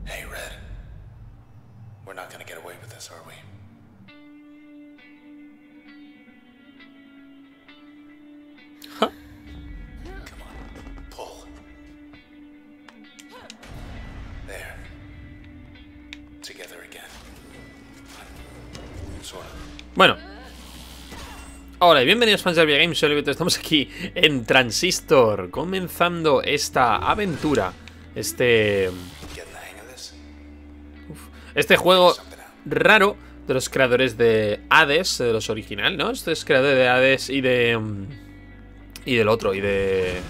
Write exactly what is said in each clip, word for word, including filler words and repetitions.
Hey, Red. We're not gonna get away with this, are we? Huh? Come on, pull. There. Together again. Sort of. Bueno. Hola y bienvenidos fans de Arvia Games, soy Alberto, estamos aquí en Transistor, comenzando esta aventura. Este... Uf, este juego raro de los creadores de Hades, de los original, ¿no? Este es creador de Hades y de... Y del otro, y de...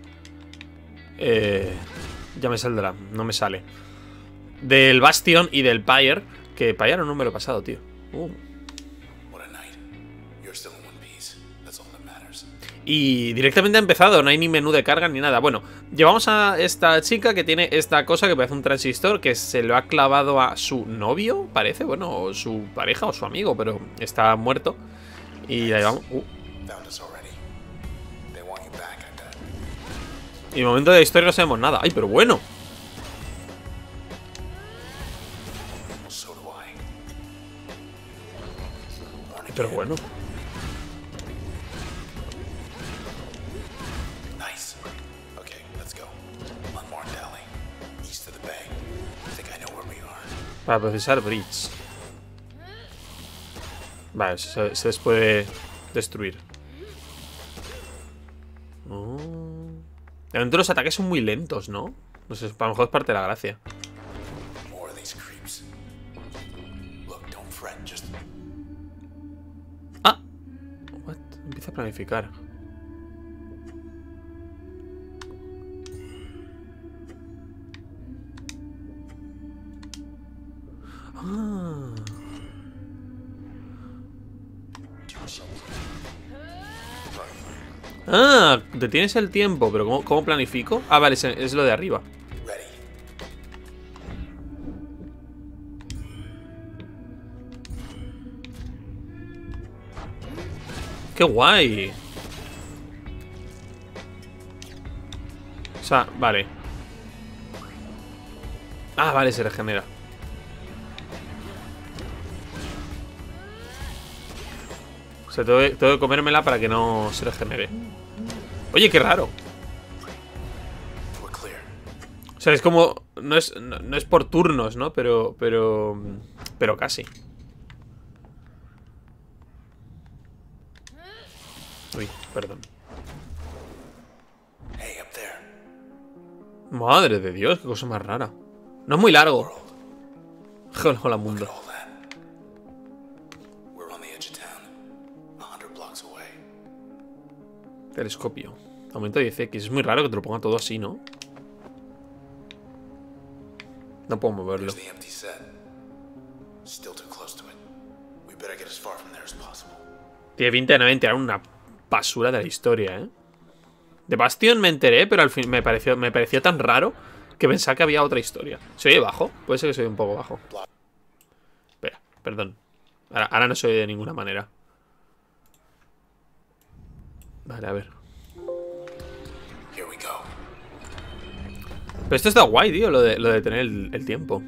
Eh, ya me saldrá, no me sale. Del Bastion y del Pyre, que Pyre no me lo he pasado, tío. Uh. Y directamente ha empezado, no hay ni menú de carga ni nada. Bueno, llevamos a esta chica que tiene esta cosa que parece un transistor, que se lo ha clavado a su novio, parece, bueno, o su pareja o su amigo, pero está muerto. Y la llevamos... Uh. Y de momento de la historia no sabemos nada. ¡Ay, pero bueno! Ay, pero bueno. Para procesar bridge. Vale, se, se les puede destruir. Oh. De momento los ataques son muy lentos, ¿no? No sé, a lo mejor es parte de la gracia. Ah. What? Empieza a planificar. Ah. Ah, detienes el tiempo, pero ¿cómo, cómo planifico? Ah, vale, es, es lo de arriba. ¡Qué guay! O sea, vale. Ah, vale, se regenera. O sea, tengo que, tengo que comérmela para que no se regenere. Oye, qué raro. O sea, es como... No es, no, no es por turnos, ¿no? Pero... Pero... Pero casi. Uy, perdón. Madre de Dios, qué cosa más rara. No es muy largo. Hola, hola mundo. Telescopio. Aumento diez equis. Es muy raro que te lo ponga todo así, ¿no? No puedo moverlo. Tiene pinta de no enterar una basura de la historia, ¿eh? De Bastion me enteré, pero al fin me pareció, me pareció tan raro que pensaba que había otra historia. ¿Se oye bajo? Puede ser que se oye un poco bajo. Espera, perdón. Ahora, ahora no se oye de ninguna manera. Vale, a ver. Pero esto está guay, tío, lo de, lo de tener el, el tiempo.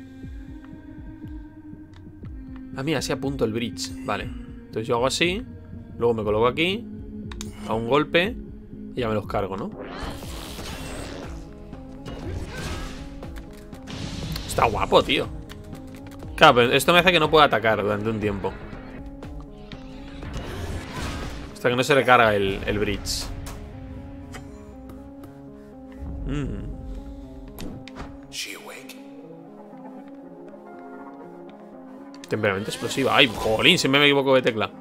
Ah, mira, así apunto el bridge. Vale. Entonces yo hago así. Luego me coloco aquí. Hago un golpe. Y ya me los cargo, ¿no? Está guapo, tío. Claro, pero esto me hace que no pueda atacar durante un tiempo. Hasta que no se recarga el, el bridge. Mmm. Temperamento explosiva. Ay, jolín, siempre me equivoco de tecla.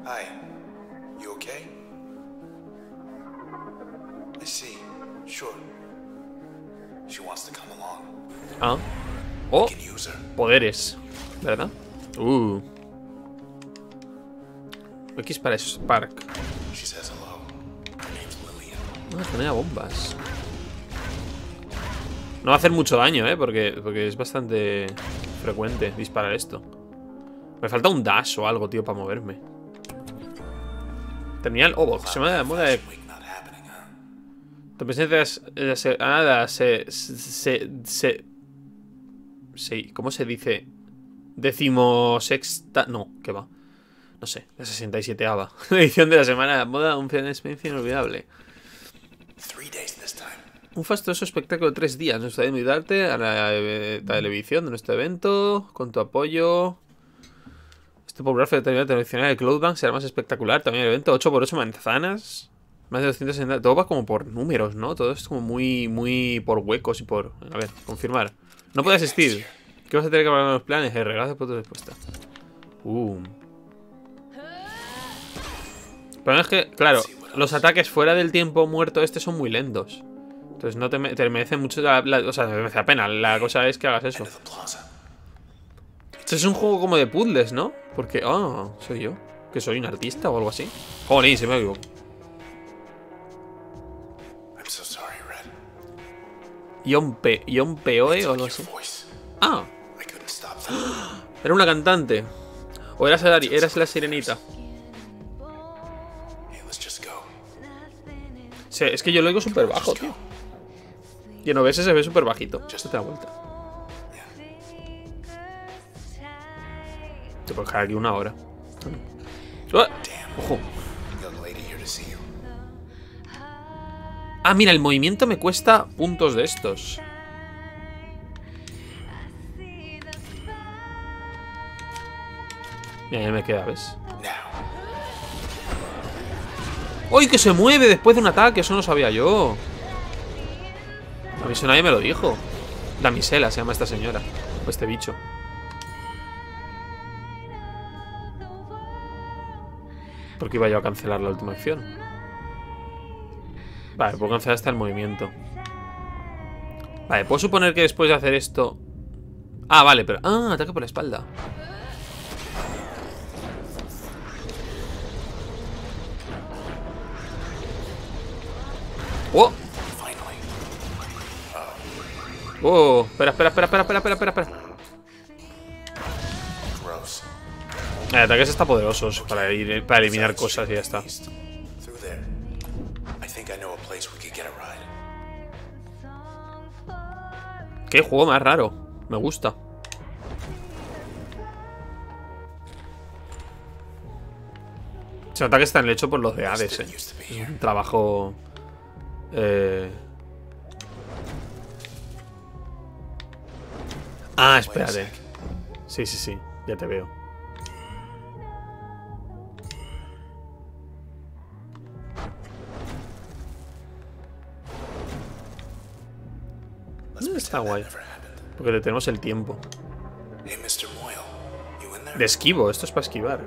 Ah. Oh, poderes, ¿verdad? Uh. X para Spark. Ah, genera bombas. No va a hacer mucho daño, ¿eh? Porque, porque es bastante frecuente disparar esto. Me falta un dash o algo, tío, para moverme. Tenía el... Oh, se me da de... Tu presencia es... Nada, se... Se... Se... Sí, ¿cómo se dice? Decimosexta... No, ¿qué va? No sé, la sesenta y sieteava edición de la semana de moda, un fin de experiencia inolvidable. Un fastuoso espectáculo de tres días. Nos gustaría invitarte a la eh, televisión de nuestro evento. Con tu apoyo. Este popular festival tradicional de Cloudbank será más espectacular. También el evento ocho por ocho manzanas. Más de doscientos sesenta. Todo va como por números, ¿no? Todo es como muy, muy por huecos y por... A ver, confirmar. No puede asistir. ¿Qué vas a tener que hablar con los planes? Eh, regalos por tu respuesta. Uh. El problema es que, claro, los ataques fuera del tiempo muerto este son muy lentos. Entonces no te, me te merece mucho la, la, o sea, me merece la pena. La cosa es que hagas eso. Este es un juego como de puzzles, ¿no? Porque, ah, oh, soy yo. Que soy un artista o algo así. Jolín, se me equivoco. Yompe, Yompeoe o algo así. Ah. Era una cantante. O eras la, eras la sirenita. Sí, es que yo lo oigo súper bajo, tío. Y en O B S se ve súper bajito. Esto te da vuelta. Te puedo dejar aquí una hora. Ojo. Ah, mira, el movimiento me cuesta puntos de estos. Mira, ya me queda, ¿ves? ¡Uy, que se mueve después de un ataque! Eso no sabía yo. A mí eso nadie me lo dijo. Damisela se llama esta señora. O este bicho. ¿Por qué iba yo a cancelar la última acción? Vale, puedo cancelar hasta el movimiento. Vale, puedo suponer que después de hacer esto... Ah, vale, pero... Ah, ataque por la espalda. ¡Oh! ¡Oh! Espera, espera, espera, espera, espera, espera, espera. El ataque está poderoso para, ir, para eliminar cosas y ya está. Qué juego más raro. Me gusta. Se nota que están hechos por los de Hades, eh. Es un trabajo... Eh... Ah, espérate. Sí, sí, sí. Ya te veo. Está guay. Porque le tenemos el tiempo. De esquivo. Esto es para esquivar.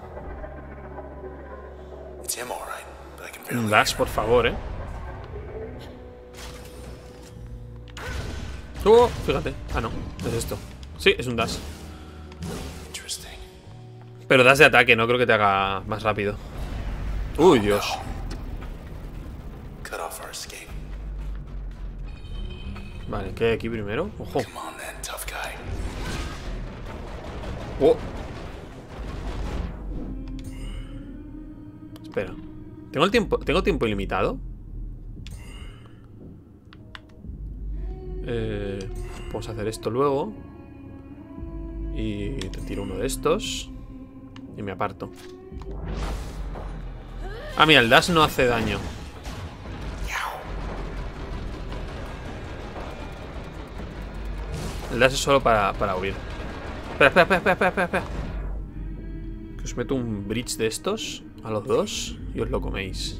Un dash, por favor, eh. Oh, fíjate. Ah, no. Es esto. Sí, es un dash. Pero dash de ataque. No creo que te haga más rápido. Uy, Dios. Vale, ¿qué hay aquí primero? Ojo. Oh. Espera. ¿Tengo el tiempo? ¿Tengo tiempo ilimitado? Eh, vamos a hacer esto luego. Y te tiro uno de estos. Y me aparto. Ah, mira, el dash no hace daño. El dash es solo para, para huir. Espera, espera, espera, espera, espera, espera. Que os meto un bridge de estos a los dos y os lo coméis.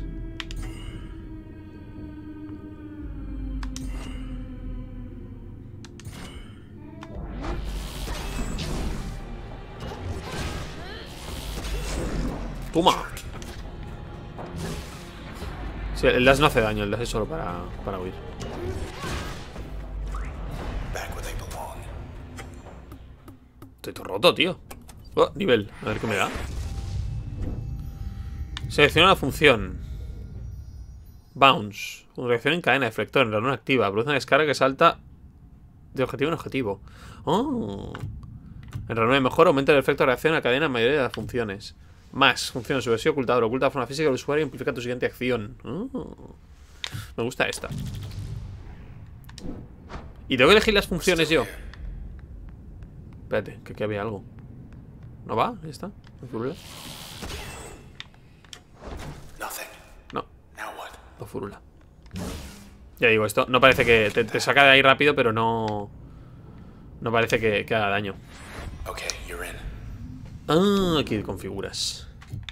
¡Toma! Sí, el dash no hace daño, el dash es solo para, para huir. Estoy todo roto, tío. Oh, nivel, a ver qué me da. Selecciona la función. Bounce. Una reacción en cadena, deflector, en ranura activa. Produce una descarga que salta de objetivo en objetivo. Oh. En ranura mejor aumenta el efecto de reacción en la cadena en la mayoría de las funciones. Más, función subversivo ocultador. Oculta la forma física del usuario y amplifica tu siguiente acción. Oh. Me gusta esta. ¿Y tengo que elegir las funciones yo? Espérate, que aquí había algo. ¿No va? ¿Ahí está? ¿No furula? Nothing. No, Now what? no furula. Ya digo, esto no parece que... Te, te saca de ahí rápido, pero no... No parece que, que haga daño. Okay, you're in. Ah, aquí configuras.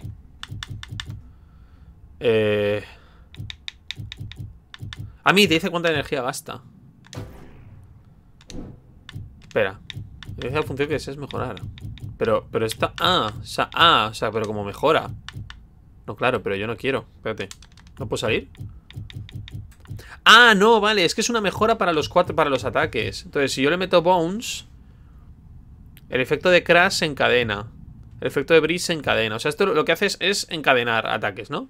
Eh... A mí te dice cuánta energía gasta. Espera. Dice la función que deseas mejorar. Pero, pero esta... Ah, o sea, ah, o sea, pero como mejora. No, claro, pero yo no quiero. Espérate. ¿No puedo salir? Ah, no, vale, es que es una mejora para los cuatro, para los ataques. Entonces, si yo le meto Bones, el efecto de Crash se encadena. El efecto de Breeze se encadena. O sea, esto lo que hace es, es encadenar ataques, ¿no?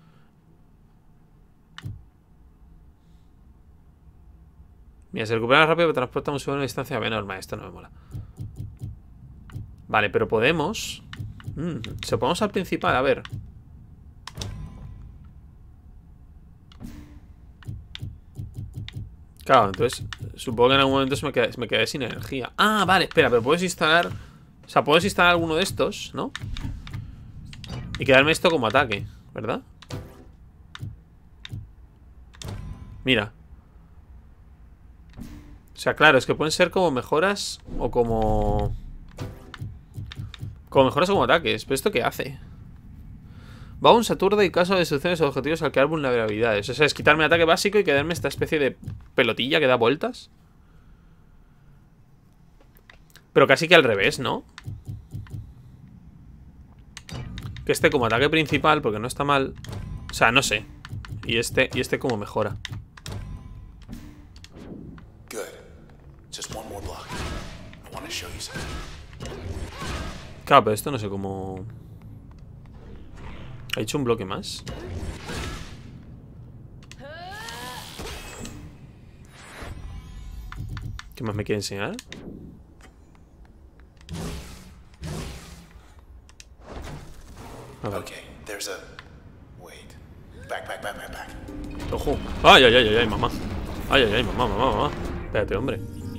Mira, se recupera rápido, pero transporta un segundo a una distancia menor. Esto no me mola. Vale, pero podemos... Mm, se ponemos al principal, a ver. Claro, entonces supongo que en algún momento se me, queda, me quedé sin energía. Ah, vale, espera, pero puedes instalar... O sea, puedes instalar alguno de estos, ¿no? Y quedarme esto como ataque, ¿verdad? Mira. O sea, claro, es que pueden ser como mejoras o como... Como mejoras o como ataques. ¿Pero esto qué hace? Bounce aturde y caso de destrucciones o objetivos al crear vulnerabilidades. O sea, es quitarme ataque básico y quedarme esta especie de pelotilla que da vueltas. Pero casi que al revés, ¿no? Que este como ataque principal, porque no está mal. O sea, no sé. Y este, y este como mejora. Good. Just one more block. I want to show you something. Claro, pero esto no sé cómo... ¿Ha hecho un bloque más? ¿Qué más me quiere enseñar? A ver. Okay, there's a... Wait. Back, back, back, back, back. Ojo. Ay, ay, ay, ay, ay, mamá. Ay, ay, ay, mamá, mamá, mamá. Espérate, hombre.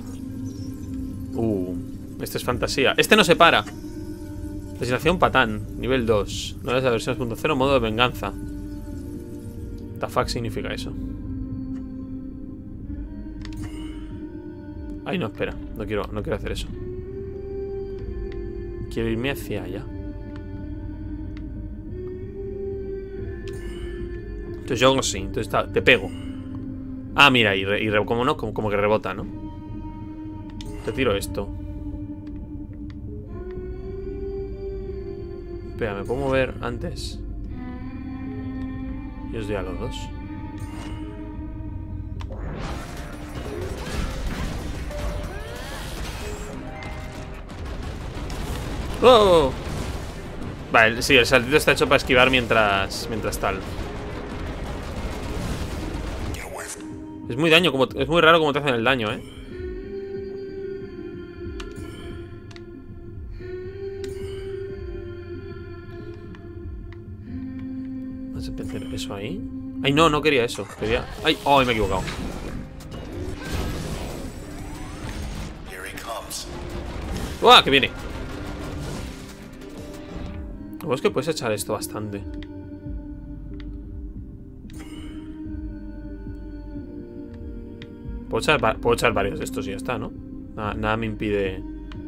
Uh, este es fantasía. Este no se para. Designación patán, nivel dos. No es la versión dos punto cero, modo de venganza. What the fuck significa eso? Ay, no, espera. No quiero, no quiero hacer eso. Quiero irme hacia allá. Entonces yo hago así. Entonces está, te pego. Ah, mira, y, re, y re, como no, como, como que rebota, ¿no? Te tiro esto. Espera, ¿me puedo mover antes? Y os doy a los dos. ¡Oh! Vale, sí, el saltito está hecho para esquivar mientras, mientras tal. Es muy daño, como, es muy raro como te hacen el daño, ¿eh? Vamos a meter eso ahí. Ay, no, no quería eso. Quería... Ay, oh, me he equivocado. ¡Uah! Que viene. Luego es que puedes echar esto bastante. Puedo echar, puedo echar varios de estos y ya está, ¿no? Nada, nada me impide...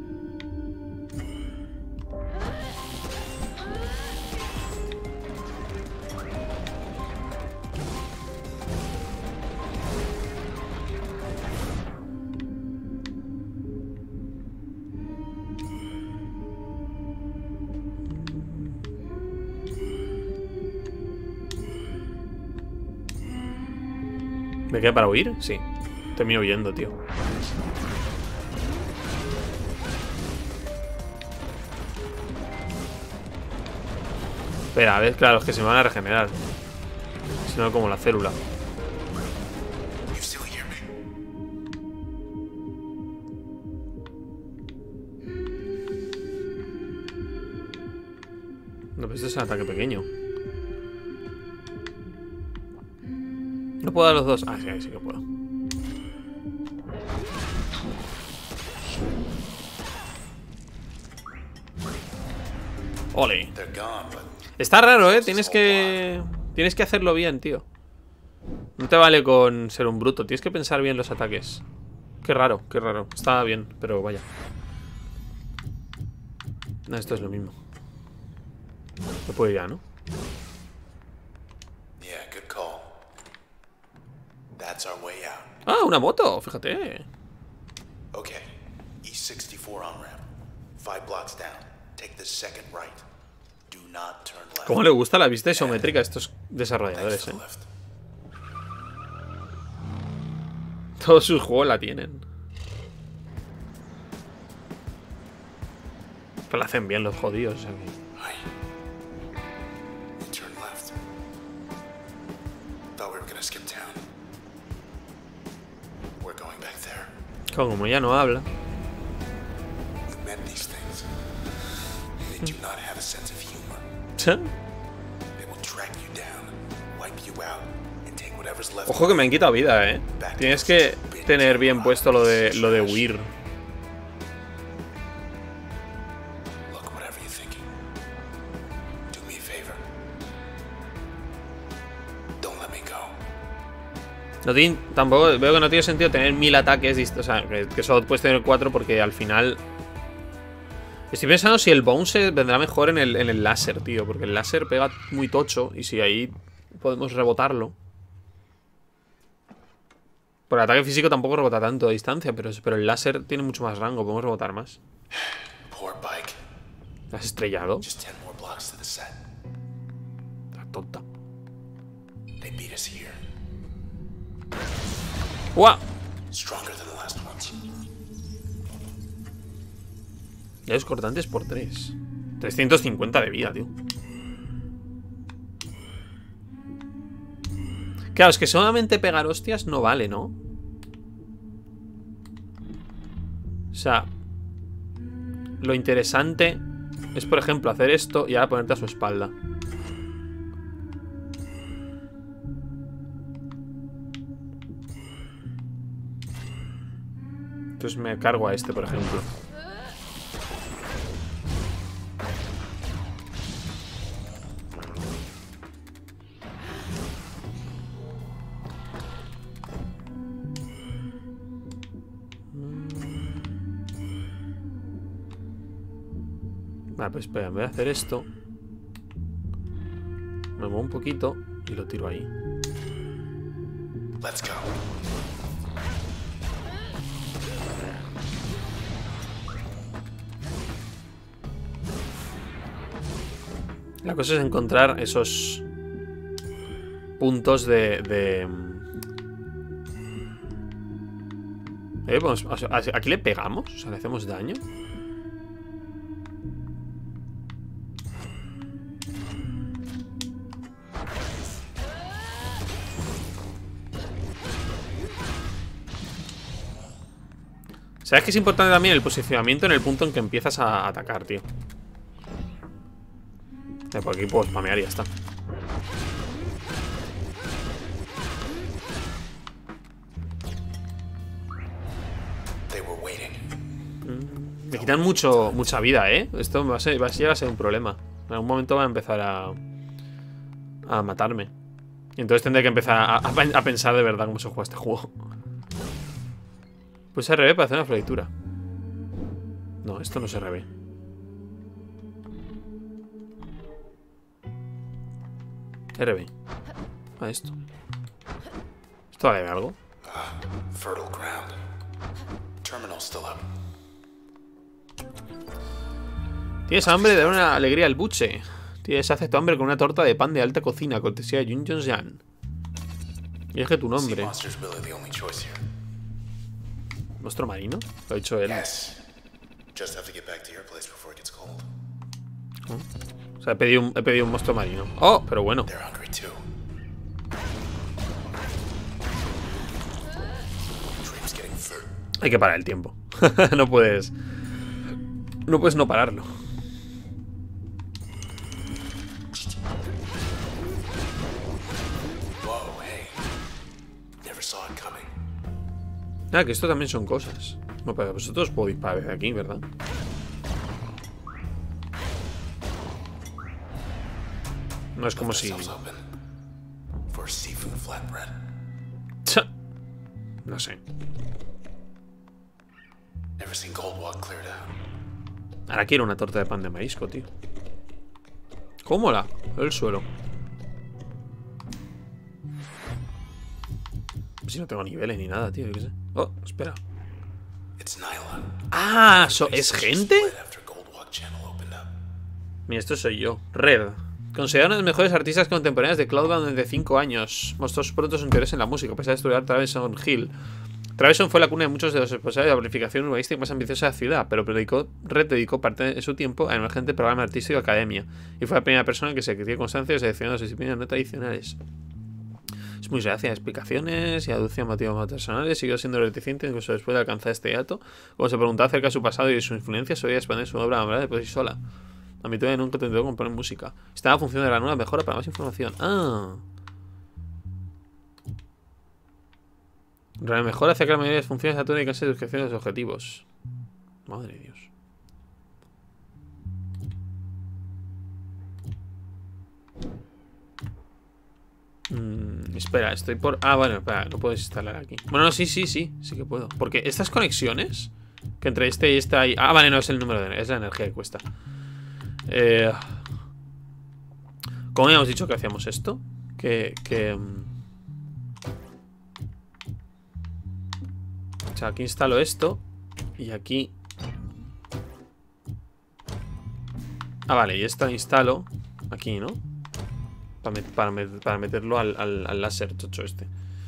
¿Me queda para huir? Sí. Termino huyendo, tío. Espera, a ver, claro, es que se me van a regenerar. Si no, como la célula. No, pero este es un ataque pequeño. ¿No puedo dar los dos? Ah, sí, sí que puedo. Ole. They're gone, but Está raro, ¿eh? Tienes que... Tienes que hacerlo bien, tío. No te vale con ser un bruto. Tienes que pensar bien los ataques. Qué raro, qué raro. Está bien, pero vaya. No, esto es lo mismo. Se puede ir ya, ¿no? yeah, good call. That's our way out. Ah, una moto, fíjate. Okay, E sixty-four on ramp. Five blocks down. Take the second right. Do not turn left. Cómo le gusta la vista isométrica a estos Thanks desarrolladores, for eh. the lift. Todos sus juegos la tienen. Pero la hacen bien los jodidos, o sea que... Hi. You turn left. Thought we were gonna skip town. We're going back there. Como ya no habla. We met these things. They do not have a sense of humor. They will track you down, wipe you out, and take whatever's left. Ojo que me han quitado vida, eh. Tienes que tener bien puesto lo de lo de huir. Look, whatever you're thinking. Do me a favor. Don't let me go. No tiene, tampoco veo que no tiene sentido tener mil ataques distintos. O sea, que, que solo puedes tener cuatro porque al final. Estoy pensando si el bounce vendrá mejor en el, en el láser, tío. Porque el láser pega muy tocho. Y si ahí podemos rebotarlo. Por el ataque físico tampoco rebota tanto a distancia. Pero, pero el láser tiene mucho más rango. Podemos rebotar más. Poor bike. ¿Has estrellado? Just ten more blocks to the set. La tonta. They beat us here. ¡Guau! Stronger than the last ones. Ya es cortantes por tres. trescientos cincuenta de vida, tío. Claro, es que solamente pegar hostias no vale, ¿no? O sea, lo interesante es, por ejemplo, hacer esto y ahora ponerte a su espalda. Entonces me cargo a este, por ejemplo. Vale, pues espera, voy a hacer esto. Me muevo un poquito y lo tiro ahí. Let's go. La cosa es encontrar esos puntos de... de... Eh, pues, o sea, ¿aquí le pegamos? O sea, ¿le hacemos daño? ¿Sabes que es importante también el posicionamiento en el punto en que empiezas a atacar, tío? Eh, por aquí puedo spamear y ya está. They were waiting. Me quitan mucho, mucha vida, ¿eh? Esto va a ser, va a llegar a ser un problema. En algún momento va a empezar a... a matarme. Y entonces tendré que empezar a, a, a pensar de verdad cómo se juega este juego. Pues R B para hacer una floritura. No, esto no es R B. R B. Ah, esto. ¿Esto vale de algo? Uh, fertile ground. Terminal still up. Tienes hambre de dar una alegría al buche. Tienes hace tu hambre con una torta de pan de alta cocina, cortesía de Jun Jong Jan. Y es que tu nombre. Monster's really the only choice here. ¿Monstruo marino? Lo ha dicho él. Yes. Just have to get back to your place before it gets cold. O sea, he pedido un, he pedido un monstruo marino. Oh, pero bueno. They're hungry too. Dream's getting fur. Hay que parar el tiempo. No puedes... No puedes no pararlo. Whoa, hey. Never saw it coming. Ah, que esto también son cosas. No, pero vosotros puedo disparar desde aquí, ¿verdad? No es como si... No sé. Ahora quiero una torta de pan de marisco, tío. ¿Cómo mola? El suelo. Si no tengo niveles ni nada, tío, yo qué sé. Oh, espera. Ah, so ¿es gente? Mira, esto soy yo. Red. Considerada una de las mejores artistas contemporáneas de Cloudbound desde cinco años. Mostró pronto su interés en la música, pese a estudiar Traveson Hill. Traveson fue la cuna de muchos de los responsables de la planificación urbanística más ambiciosa de la ciudad, pero dedicó, Red dedicó parte de su tiempo al emergente programa artístico Academia, y fue la primera persona que se dio constancia de seleccionar disciplinas no tradicionales. Es muy reacia a explicaciones y aducía motivos personales, siguió siendo reticente incluso después de alcanzar este hiato. Cuando se preguntaba acerca de su pasado y de su influencia, solía expandir su obra de por sí sola. A mitad de nunca intentó componer música. Estaba a función de la nueva mejora para más información. Ah. La mejora hace que la mayoría de las funciones actúen y canse de descripción de los objetivos. Madre de Dios. Mm, espera, estoy por... Ah, bueno, espera, no puedes instalar aquí. Bueno, no, sí, sí, sí, sí que puedo. Porque estas conexiones, que entre este y esta hay... Ah, vale, no, es el número de... Es la energía que cuesta. Eh... ¿Cómo habíamos dicho que hacíamos esto? Que... que... O sea, aquí instalo esto. Y aquí... Ah, vale, y esta instalo aquí, ¿no? Para, met para, met para meterlo al, al, al láser chocho este.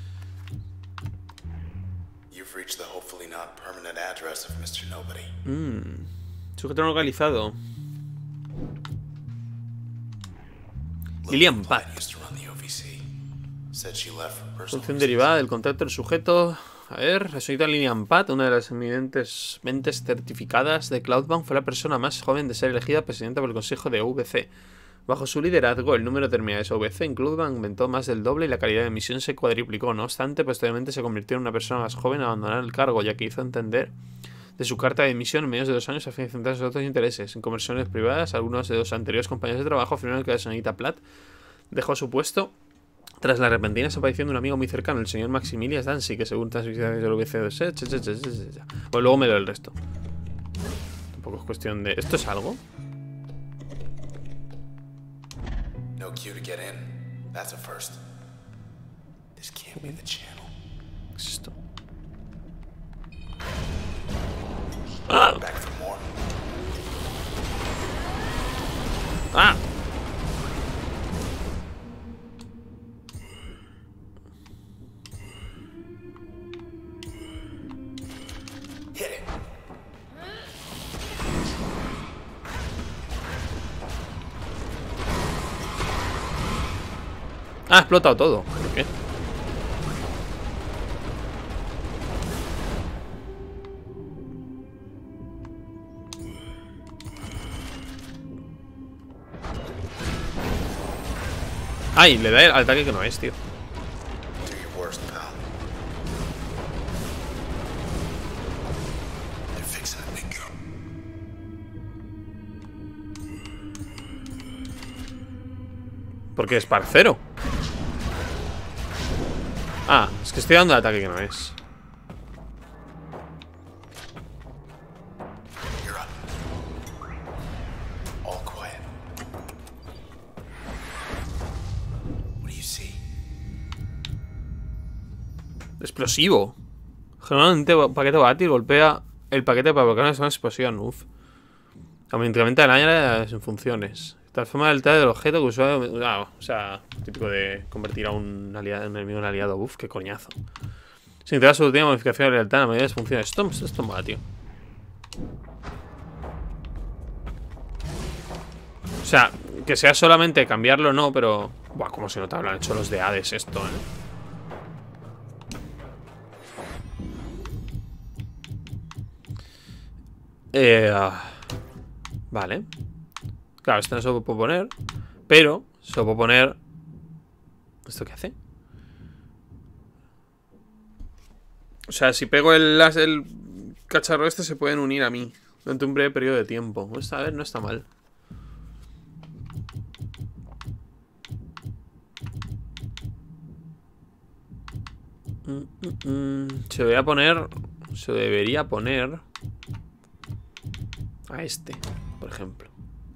Mmm. Sujeto no localizado. Lillian Pat. Función derivada del contacto del sujeto. A ver, la señorita Lillian Pat, una de las eminentes mentes certificadas de Cloudbound, fue la persona más joven de ser elegida presidenta por el Consejo de U V C. Bajo su liderazgo, el número de terminales U V C en Cloudbound aumentó más del doble y la calidad de emisión se cuadriplicó. No obstante, posteriormente se convirtió en una persona más joven a abandonar el cargo, ya que hizo entender de su carta de emisión en menos de dos años a fin de centrarse en otros intereses. En conversiones privadas, algunos de los anteriores compañeros de trabajo afirmaron que la señorita Platt dejó su puesto tras la repentina desaparición de un amigo muy cercano, el señor Maximilian Dancy, que según transmisiones del U V C dos E... Pues luego me leo el resto. Tampoco es cuestión de... ¿Esto es algo? No cue to get in. That's a first. This can't be the channel. ¿Qué es esto? ¡Ah! Back for more. ¡Ah! Ah, ha explotado todo. ¿Por qué? Ay, le da el ataque que no es, tío. Porque es parcero. Ah, es que estoy dando el ataque que no es. Explosivo. Generalmente paquete volátil golpea el paquete para provocar una explosión. Uf. Incrementa el área en funciones. Transforma el tal del objeto que usuario. Ah, o sea, típico de convertir a un, aliado, un enemigo en aliado. Uf, qué coñazo. Sin integrar su última modificación de lealtad, la mayoría de las funciones. Esto, esto mola, tío. O sea, que sea solamente cambiarlo, no, pero. Buah, como se nota, habrán hecho los de Hades esto, eh. Eh, uh, vale. Claro, esto no se lo puedo poner. Pero se lo puedo poner. ¿Esto qué hace? O sea, si pego el, el cacharro este, se pueden unir a mí durante un breve periodo de tiempo. A ver, no está mal. mm, mm, mm. Se debería poner... Se debería poner... A este, por ejemplo.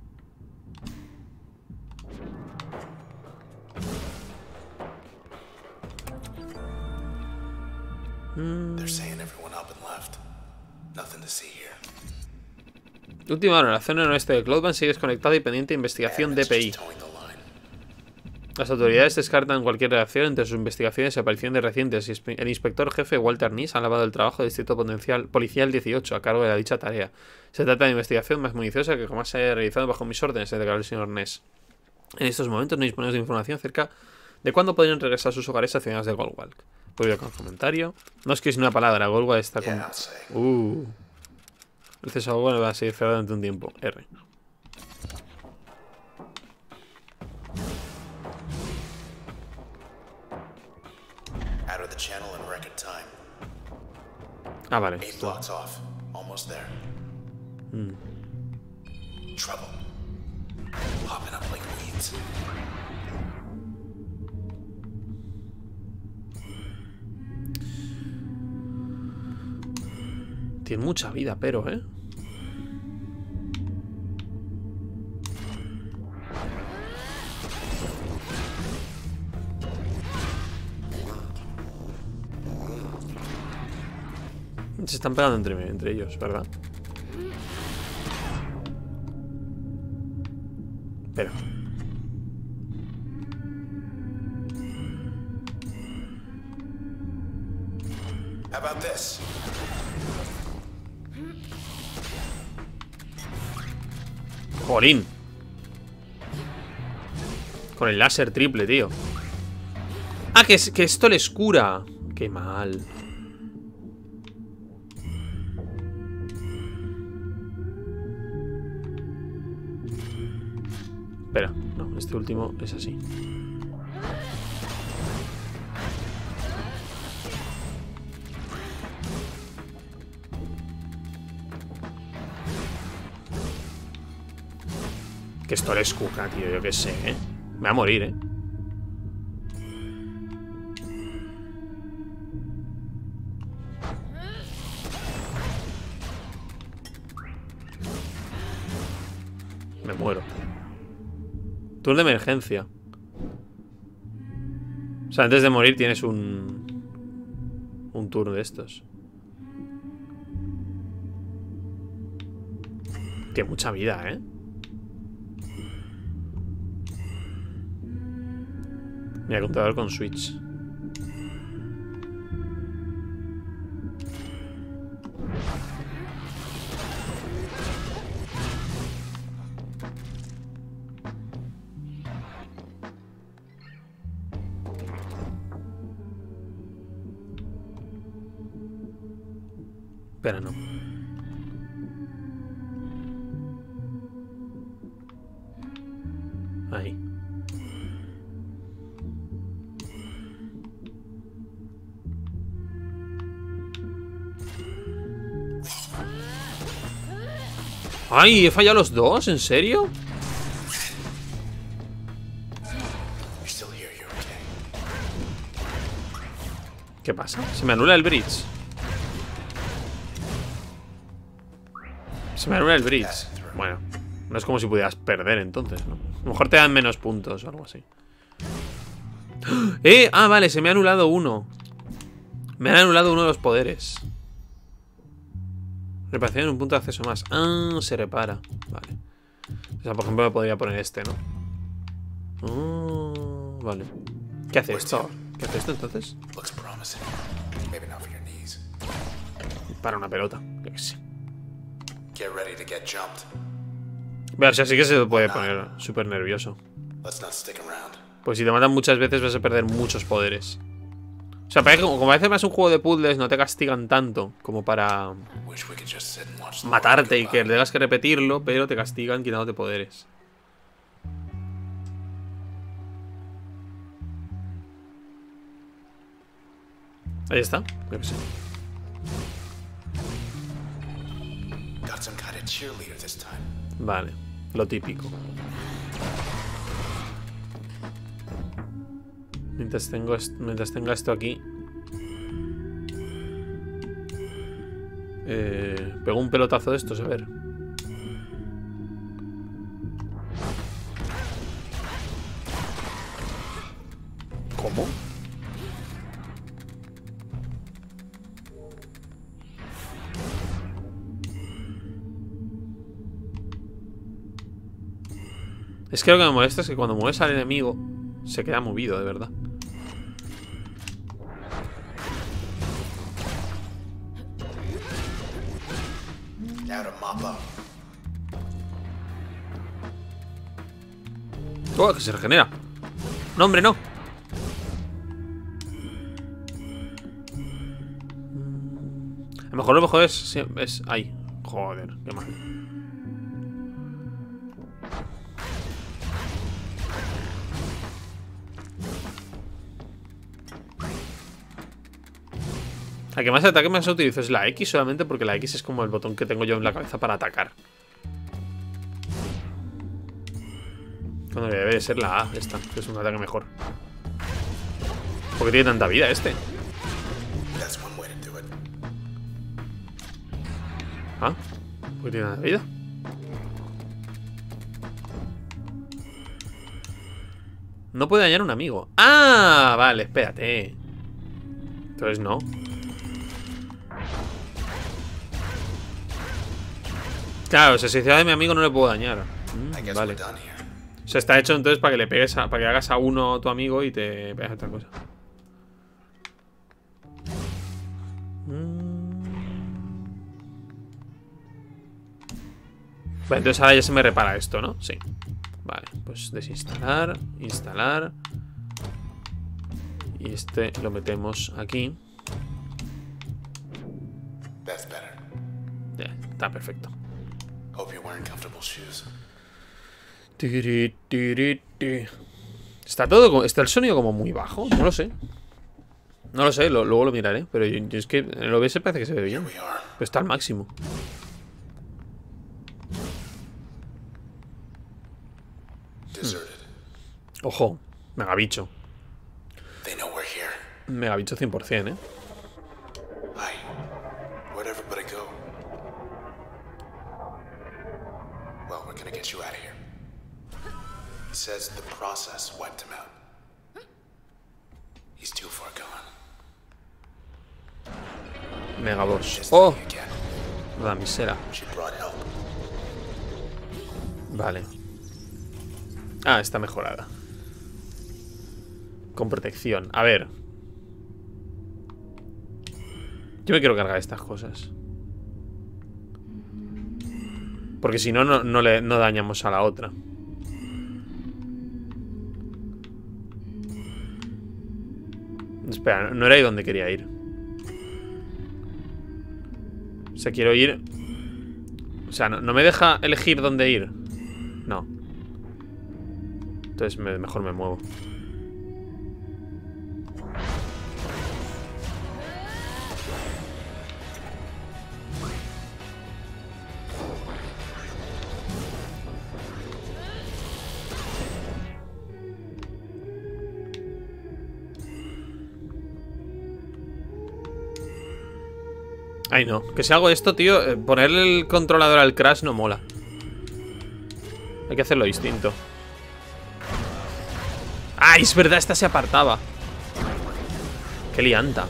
They're saying everyone up and left. Nothing to see here. Última hora, la zona noroeste de Cloudman sigue desconectada y pendiente de investigación D P I. Las autoridades descartan cualquier relación entre sus investigaciones y apariciones recientes. El inspector jefe Walter Nis ha alabado el trabajo del Distrito Potencial Policial dieciocho a cargo de la dicha tarea. Se trata de la investigación más minuciosa que jamás se haya realizado bajo mis órdenes, declaró el señor Ness. En estos momentos no disponemos de información acerca de cuándo podrían regresar a sus hogares accionados de Goldwalk. Prohibido con comentario. No es que es una palabra, Goldwalk está con... Uh. El acceso a Goldwalk va a seguir cerrado durante un tiempo. R. Ah, vale. Mm. Tiene mucha vida, pero, ¿eh? Se están pegando entre, entre ellos, ¿verdad? Pero... How about this? ¡Jolín! Con el láser triple, tío. Ah, que, es, que esto les cura. Qué mal. Espera, no, este último es así. Que esto les cuca, tío, yo qué sé, ¿eh? Me va a morir, ¿eh? Me muero. Tour de emergencia. O sea, antes de morir tienes un... Un tour de estos. Tiene mucha vida, ¿eh? Mira, contador con Switch. Espera, no. Ahí. ¡Ay! ¿He fallado los dos? ¿En serio? ¿Qué pasa? Se me anula el bridge. Se me anula el bridge. Bueno, no es como si pudieras perder entonces, ¿no? A lo mejor te dan menos puntos o algo así. ¡Eh! Ah, vale, se me ha anulado uno. Me han anulado uno de los poderes. Reparación en un punto de acceso más. Ah, se repara. Vale. O sea, por ejemplo, me podría poner este, ¿no? Oh, vale. ¿Qué hace esto? ¿Qué hace esto entonces? Para una pelota. Yo qué sé. Pero si así que se puede poner súper nervioso. Pues si te matan muchas veces vas a perder muchos poderes. O sea, parece como, como a veces más un juego de puzzles, no te castigan tanto como para matarte y que tengas que repetirlo, pero te castigan quitándote poderes. Ahí está, creo que sí. Vale, lo típico. Mientras, tengo est mientras tenga esto aquí, Eh, pego un pelotazo de estos, a ver. ¿Cómo? Es que lo que me molesta es que cuando mueves al enemigo se queda movido, de verdad. Oh, que se regenera. No, hombre, no. A lo mejor lo mejor es... es ahí. Joder, qué mal. La que más ataque más utilizo es la X, solamente porque la X es como el botón que tengo yo en la cabeza para atacar. Cuando debe de ser la A, esta, que es un ataque mejor. ¿Por qué tiene tanta vida este? ¿Ah? ¿Por qué tiene tanta vida? No puede dañar a un amigo. ¡Ah! Vale, espérate. Entonces no. Claro, si se dice de mi amigo no le puedo dañar. Mm, vale. O sea, está hecho entonces para que le pegues a, para que hagas a uno a tu amigo y te pegas a otra cosa. Mm. Vale, entonces ahora ya se me repara esto, ¿no? Sí. Vale, pues desinstalar, instalar. Y este lo metemos aquí. Ya, está perfecto. Tiri, tiri, tiri. Está todo, está el sonido como muy bajo, no lo sé. No lo sé, lo, luego lo miraré. Pero yo, yo es que en el O B S parece que se ve bien. Pero está al máximo. Hmm. Ojo, megabicho. Megabicho cien por cien, eh. Says the process wiped him out. He's too far gone. Megaboss. Oh, la misera. Vale. Ah, está mejorada. Con protección. A ver. Yo me quiero cargar estas cosas. Porque si no, no, no, le, no dañamos a la otra. Espera, no era ahí donde quería ir. O sea, quiero ir... O sea, no, no me deja elegir dónde ir. No. Entonces me, mejor me muevo. Ay, no. Que si hago esto, tío, eh, ponerle el controlador al Crash no mola. Hay que hacerlo distinto. ¡Ay, es verdad! Esta se apartaba. ¡Qué lianta!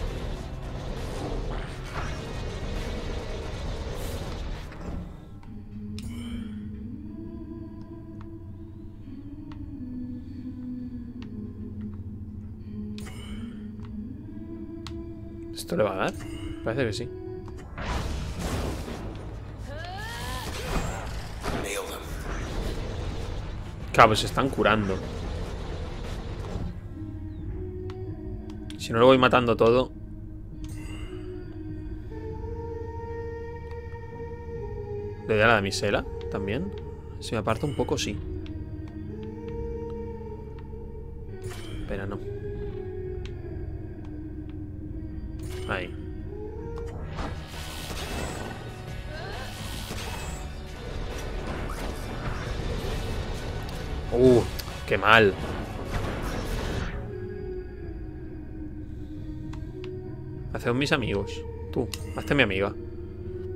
¿Esto le va a dar? Parece que sí. Claro, pues se están curando. Si no lo voy matando todo. Le doy a la damisela también. Si me aparto un poco, sí. Pero no. Ahí. Uh, qué mal. Haced mis amigos. Tú, hazte mi amiga.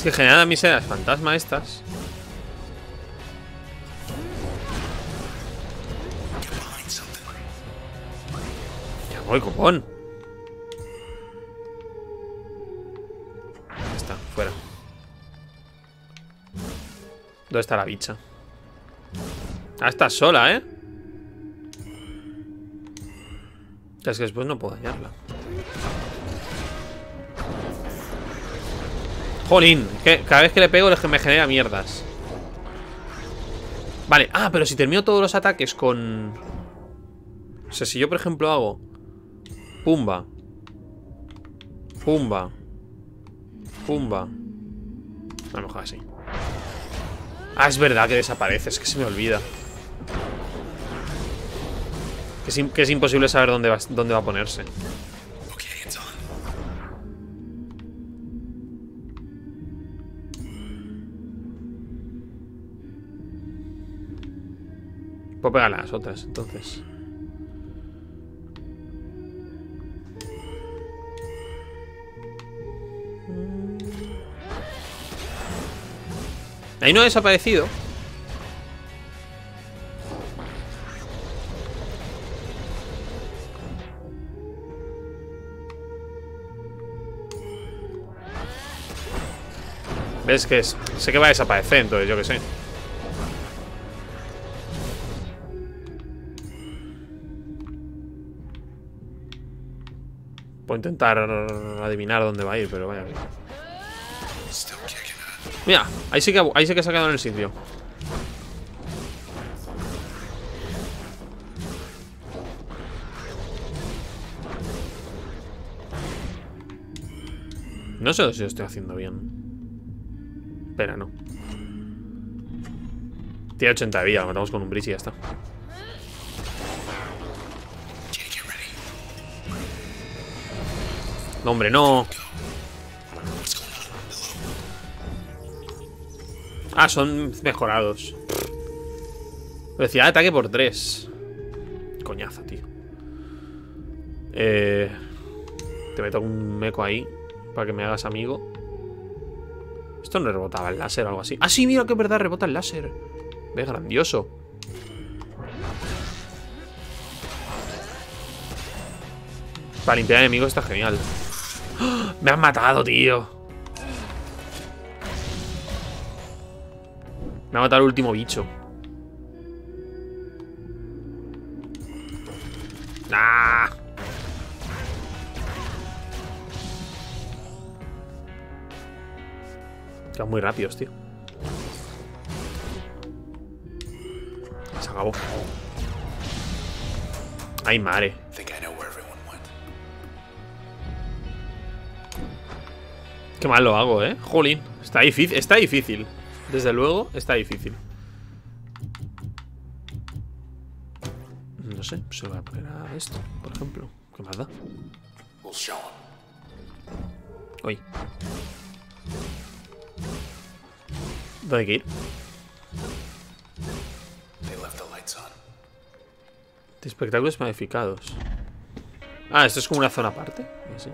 que generan a mí las fantasmas estas. Ya voy, copón. Ya está, fuera. ¿Dónde está la bicha? Ah, está sola, ¿eh? Es que después no puedo dañarla. Jolín, que cada vez que le pego es que me genera mierdas. Vale, ah, pero si termino todos los ataques con... O sea, si yo por ejemplo hago Pumba Pumba Pumba. A lo mejor así. Ah, es verdad que desaparece, es que se me olvida. Que es, que es imposible saber dónde va, dónde va a ponerse. Puedo pegar las otras, entonces. Ahí no ha desaparecido. ¿Ves que es? Sé que va a desaparecer, entonces yo qué sé. Puedo intentar adivinar dónde va a ir, pero vaya. Mira, ahí sí que, ahí sí que se ha quedado en el sitio. No sé si lo estoy haciendo bien. Espera, no. Tiene ochenta de vida, lo matamos con un bridge y ya está. No, hombre, no. Ah, son mejorados. Velocidad de ataque por tres. Coñazo, tío. Eh, te meto un meco ahí para que me hagas amigo. Esto no rebotaba el láser o algo así. Ah, sí, mira que es verdad, rebota el láser. Ve, grandioso. Para limpiar enemigos está genial. ¡Oh! Me han matado, tío. Me ha matado el último bicho. ¡Ah! Quedan muy rápidos, tío. Se acabó. Ay, madre. Qué mal lo hago, eh. Jolín. Está difícil. Está difícil. Desde luego, está difícil. No sé, se lo voy a poner a esto, por ejemplo. ¿Qué más da? Uy. ¿Dónde hay que ir? De espectáculos modificados. Ah, esto es como una zona aparte. Sí,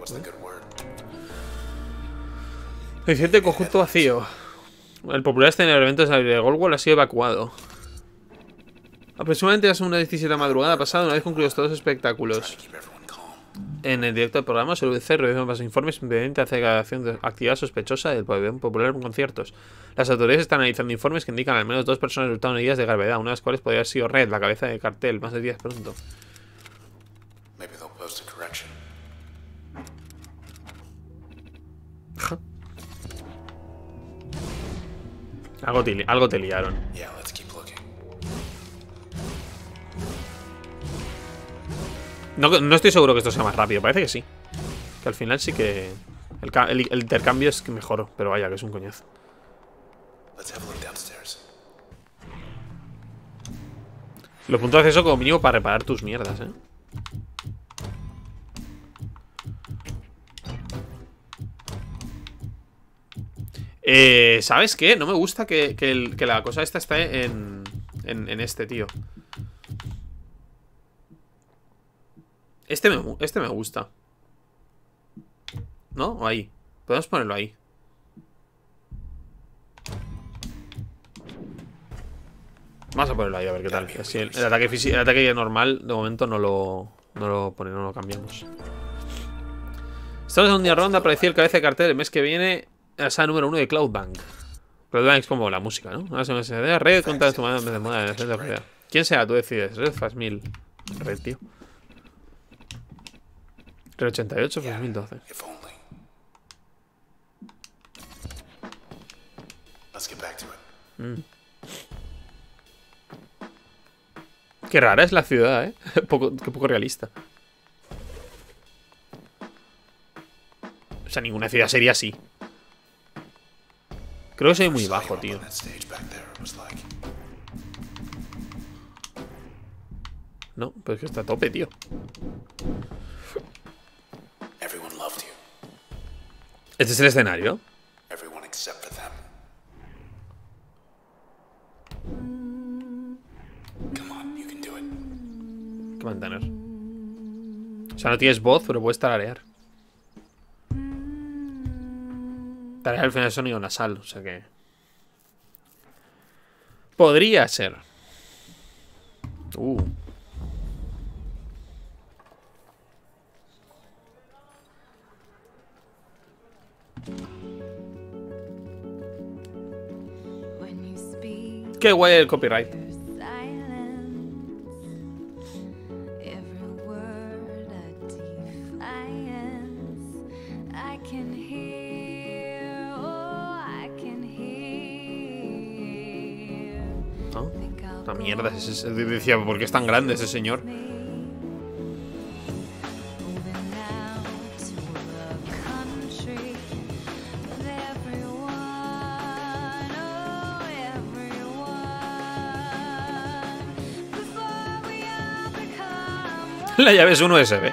Suficiente conjunto vacío. El popular escenario de eventos de Goldwall ha sido evacuado. Aproximadamente a las una diecisiete de la madrugada pasada, una vez concluidos todos los espectáculos. En el directo del programa, se U C realizó más informes simplemente acerca de la acción de actividad sospechosa del pabellón popular en conciertos. Las autoridades están analizando informes que indican al menos dos personas resultaron heridas de gravedad, una de las cuales podría haber sido Red, la cabeza de cartel, más de días pronto. algo, te, algo te liaron. No, no estoy seguro que esto sea más rápido, parece que sí. Que al final sí que... El, el, el intercambio es que mejoró, pero vaya, que es un coñazo. Los puntos de acceso como mínimo para reparar tus mierdas, eh. Eh, ¿sabes qué? No me gusta que, que, el, que la cosa esta esté en, en, en este, tío. Este me, este me gusta. ¿No? O ahí. Podemos ponerlo ahí. Vamos a ponerlo ahí a ver qué tal. Así el, el ataque físico, el ataque normal, de momento no lo, no lo pone, no lo cambiamos. Estamos en una ronda para decir el cabeza de cartel el mes que viene. La saga número uno de Cloudbank. Cloudbank es como la música, ¿no? Ahora se me se Red contra tu madre en vez de moda en el centro de la ¿quién sea? Tú decides. Red Fasmil. Red, tío. Red ochenta y ocho, Fasmil doce. Mm. Qué rara es la ciudad, ¿eh? Poco, qué poco realista. O sea, ninguna ciudad sería así. Creo que soy muy bajo, tío. No, pero es que está a tope, tío. ¿Este es el escenario? ¿Qué mantener? O sea, no tienes voz, pero puedes tararear. Tararear al final es sonido nasal, o sea que... podría ser. Uh. Qué guay el copyright. ¿No? Una mierda. Es, es, decía, ¿por qué es tan grande ese señor? La llave es un U S B.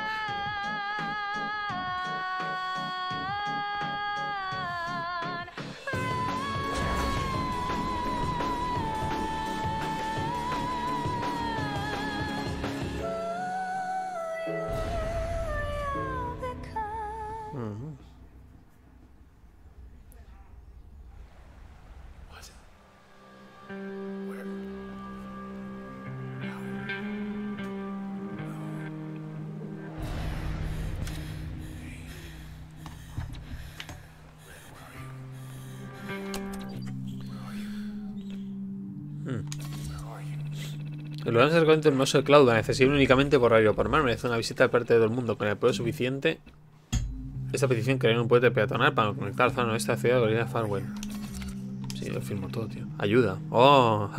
El lugar más cercano hermoso de Cloudbank, accesible únicamente por radio por mar, merece una visita de parte de todo el mundo. Con el apoyo suficiente, esta petición crear un puente peatonal para conectar la zona oeste de la ciudad de Gorilla Farwell. Sí, lo firmo todo, tío. Ayuda. Oh,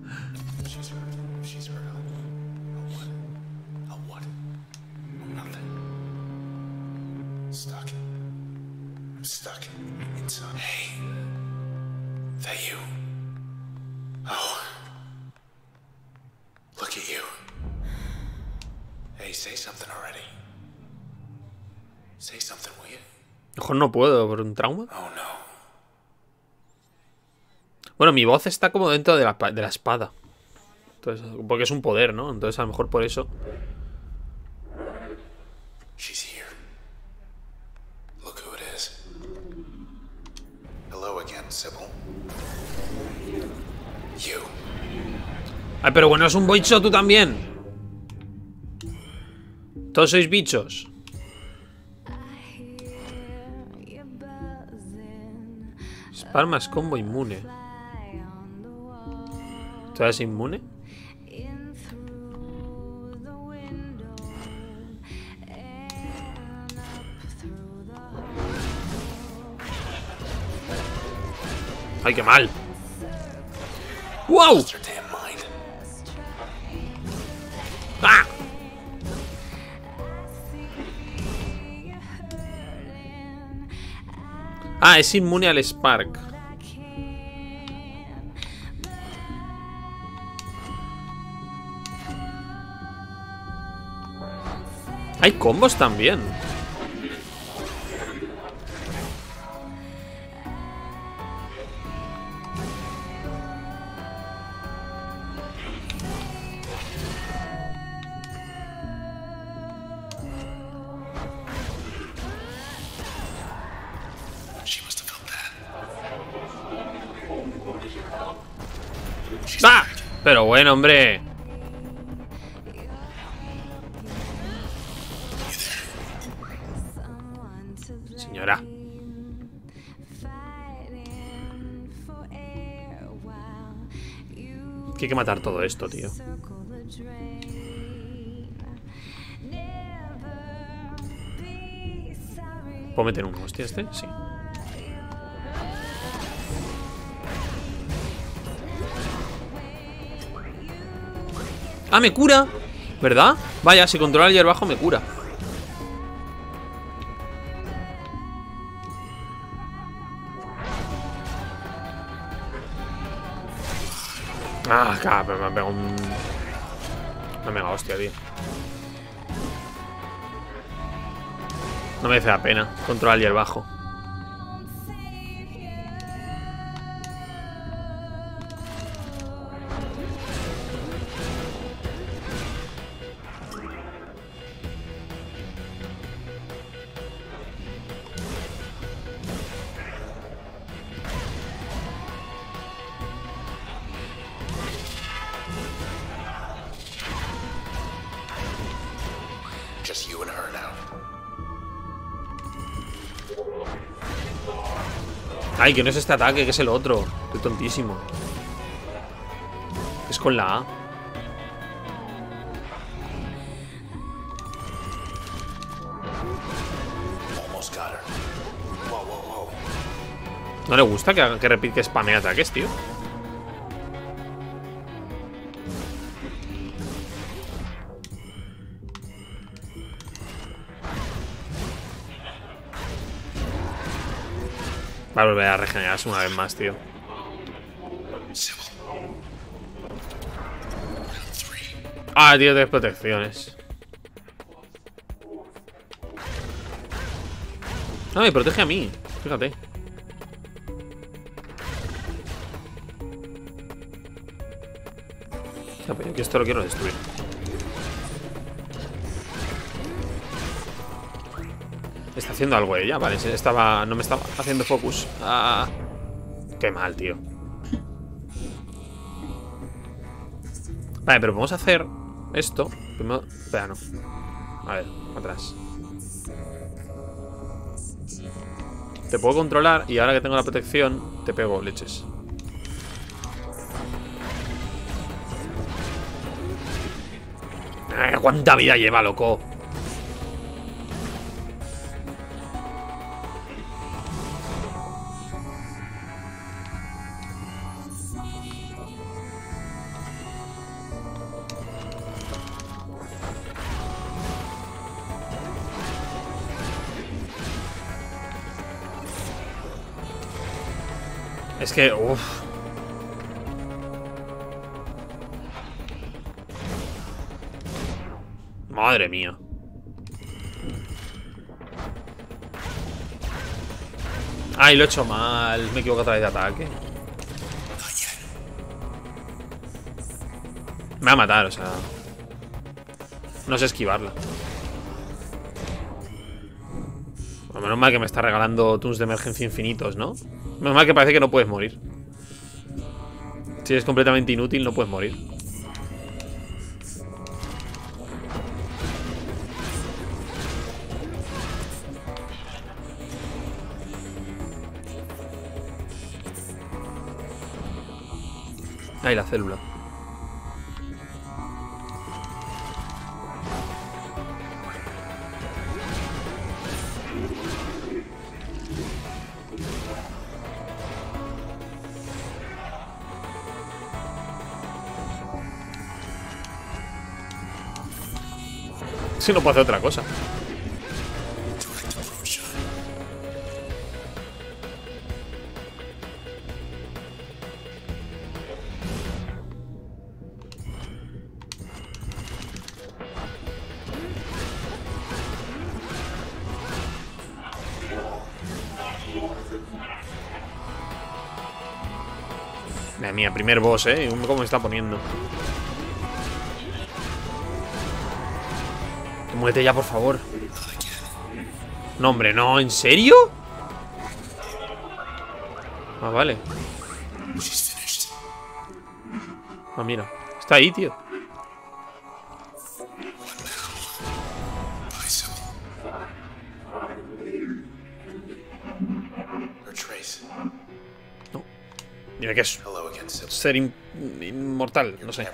mejor no puedo por un trauma. Bueno, mi voz está como dentro de la, de la espada. Entonces, porque es un poder, ¿no? Entonces a lo mejor por eso. Ay, pero bueno, es un bicho tú también. Todos sois bichos. Palmas combo inmune. ¿Tú eres inmune? ¡Ay, qué mal! ¡Wow! ¡Ah! Ah, es inmune al Spark. Hay combos también. Pero bueno, hombre. Señora. Que hay que matar todo esto, tío. ¿Puedo meter un hostia este? Sí. Ah, me cura. ¿Verdad? Vaya, si controla el hierbajo me cura. Ah, cabrón, me ha pegado un... Una mega hostia, tío. No merece la pena controlar el hierbajo. Just you and her now. Ay, que no es este ataque, que es el otro. Estoy tontísimo. Es con la A. Almost got her. Whoa, whoa, whoa. ¿No le gusta que, haga- que repite, que spamee ataques, tío? Va a volver a regenerarse una vez más, tío. Ah, tío, tienes protecciones. No, me protege a mí. Fíjate. No, pero yo que esto lo quiero destruir. Está haciendo algo ella, vale. Estaba, no me estaba haciendo focus. Ah, qué mal, tío. Vale, pero podemos hacer esto. Primero, espera, no. A ver, atrás. Te puedo controlar y ahora que tengo la protección, te pego leches. Eh, ¿Cuánta vida lleva, loco? Es que, uff. Madre mía. Ay, lo he hecho mal. Me equivoco otra vez de ataque. Me va a matar, o sea. No sé esquivarla. Bueno, menos mal que me está regalando tunes de emergencia infinitos, ¿no? Menos mal que parece que no puedes morir. Si eres completamente inútil, no puedes morir. Ahí la célula. Si no puedo hacer otra cosa. Madre mía, primer boss, eh. ¿Cómo me está poniendo? Muérete ya, por favor. No, hombre, no. ¿En serio? Ah, vale. Ah, mira. Está ahí, tío. No. Dime que es ser in inmortal, no sé.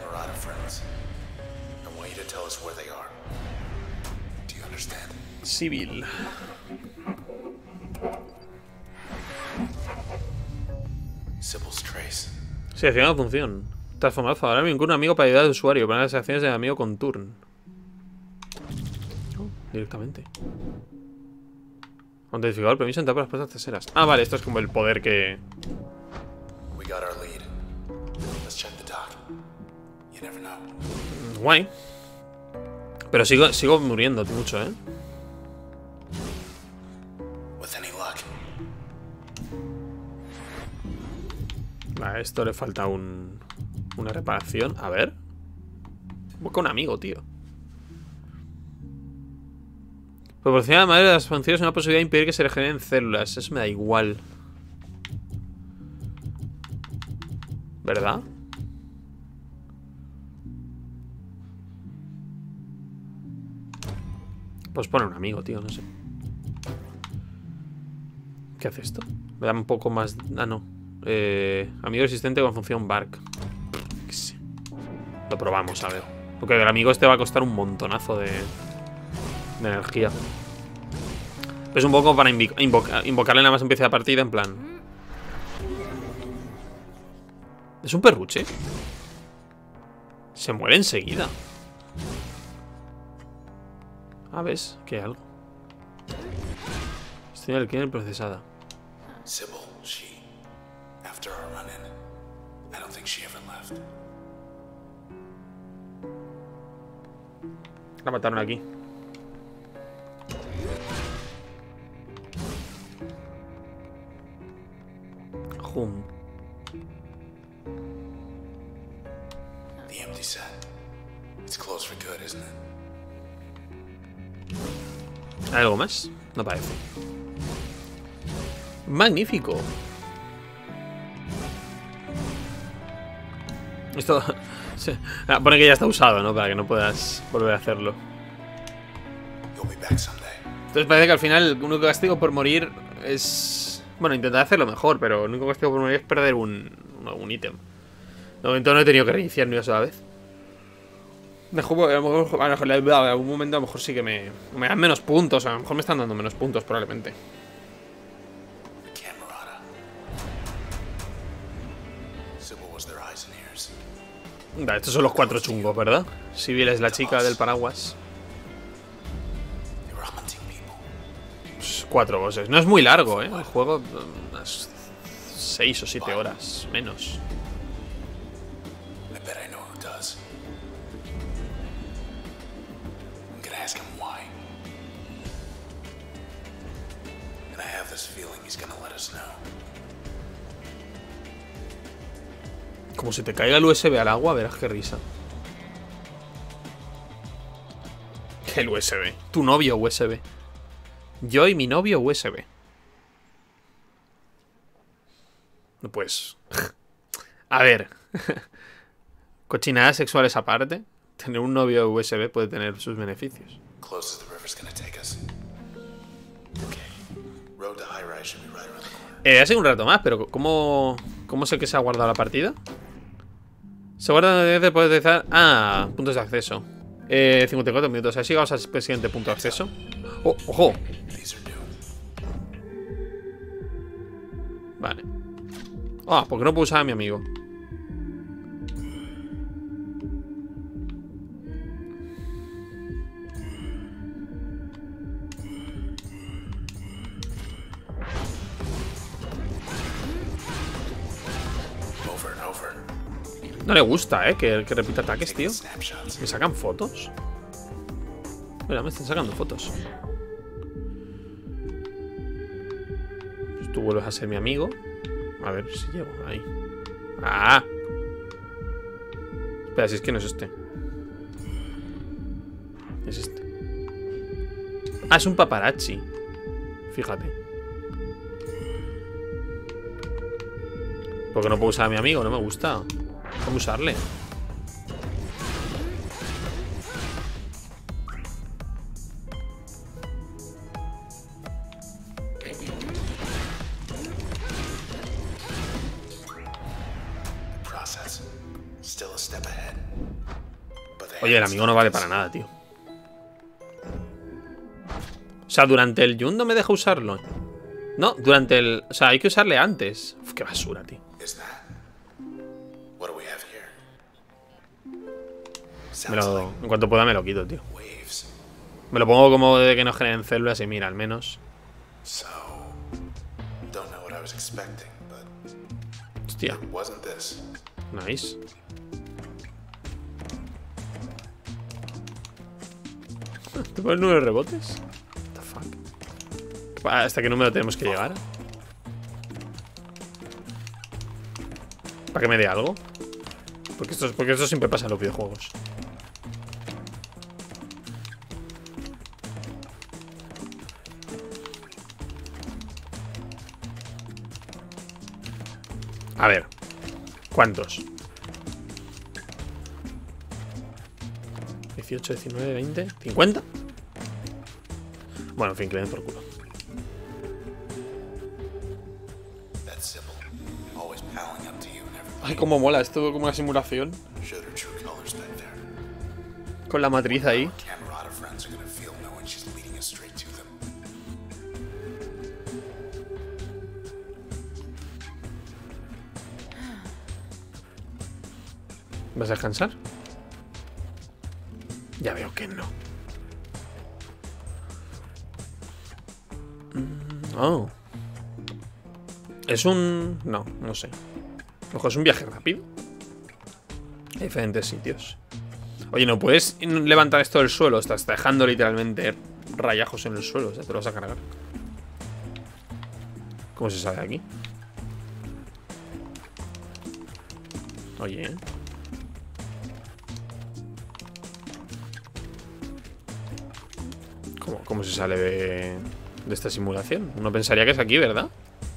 Civil. Selecciona función. Transformar favorable con un amigo para ayudar al usuario. Poner las acciones del amigo con turn. Oh, directamente. Autentificador el permiso entrar por las puertas traseras. Ah, vale, esto es como el poder que... Guay. Pero sigo, sigo muriendo mucho, ¿eh? Vale, esto le falta un... Una reparación. A ver. Busca un amigo, tío. Proporciona a la madre de las funciones una posibilidad de impedir que se regeneren células. Eso me da igual. ¿Verdad? Pues pone un amigo, tío, no sé. ¿Qué hace esto? Me da un poco más... Ah, no. Eh, amigo existente con función Bark. ¿Qué sé? Lo probamos, a ver. Porque el amigo este va a costar un montonazo de, de energía. Pero es un poco para invoca, invoca, invocarle nada más empiece la partida, en plan. ¿Es un perruche? Se muere enseguida. Ah, ¿ves? Que hay algo. Estoy en el killer procesada. Sybil, she, after our run-in, I don't think she ever left. La mataron aquí. Hum. The empty set. It's closed for good, isn't it? ¿Hay algo más? No parece. Magnífico. Esto... Sí. Ah, pone que ya está usado, ¿no? Para que no puedas volver a hacerlo. Entonces parece que al final el único castigo por morir es... Bueno, intentar hacerlo mejor, pero el único castigo por morir es perder un, un ítem. De momento no he tenido que reiniciar ni una sola vez. De juego, a lo mejor, a lo mejor, en algún momento a lo mejor sí que me, me dan menos puntos. A lo mejor me están dando menos puntos probablemente. Vale, estos son los cuatro chungos, ¿verdad? Sybil es la chica del paraguas. Pues cuatro bosses. No es muy largo, ¿eh? El juego, unas seis o siete horas, menos. Como se te caiga el U S B al agua, verás qué risa. El U S B. Tu novio U S B. Yo y mi novio U S B. No puedes. A ver. Cochinadas sexuales aparte. Tener un novio U S B puede tener sus beneficios. Eh, hace un rato más, pero ¿cómo, cómo sé que se ha guardado la partida? Se guarda desde puedes utilizar. Ah, puntos de acceso. Eh, cincuenta y cuatro minutos. Así vamos al siguiente punto de acceso. Oh, ojo. Vale. Ah, ¿por qué no puedo usar a mi amigo? No le gusta, eh, que, que repita ataques, tío. ¿Me sacan fotos? Mira, me están sacando fotos. Pues tú vuelves a ser mi amigo. A ver si llego ahí. ¡Ah! Espera, si es que no es este. Es este. Ah, es un paparazzi. Fíjate. ¿Por qué no puedo usar a mi amigo? No me gusta. ¿Cómo usarle? Oye, el amigo no vale para nada, tío. O sea, durante el Jund no me deja usarlo. No, durante el... O sea, hay que usarle antes. Uf, qué basura, tío. Me lo... En cuanto pueda me lo quito, tío. Me lo pongo como de que no generen células y mira, al menos. Hostia. Nice. ¿Te pones nueve rebotes? What the fuck. ¿Hasta qué número tenemos que llegar? ¿Para que me dé algo? Porque esto, porque esto siempre pasa en los videojuegos. A ver. ¿Cuántos? dieciocho, diecinueve, veinte, cincuenta. Bueno, en fin, que le den por culo. Ay, cómo mola, es todo como una simulación. Con la matriz ahí. ¿Vas a descansar? Ya veo que no. Oh. Es un... No, no sé. Ojo, es un viaje rápido. Hay diferentes sitios. Oye, ¿no puedes levantar esto del suelo? Estás dejando literalmente rayajos en el suelo. O sea, te lo vas a cargar. ¿Cómo se sale de aquí? Oye, ¿eh? ¿Cómo, cómo se sale de, de esta simulación? Uno pensaría que es aquí, ¿verdad?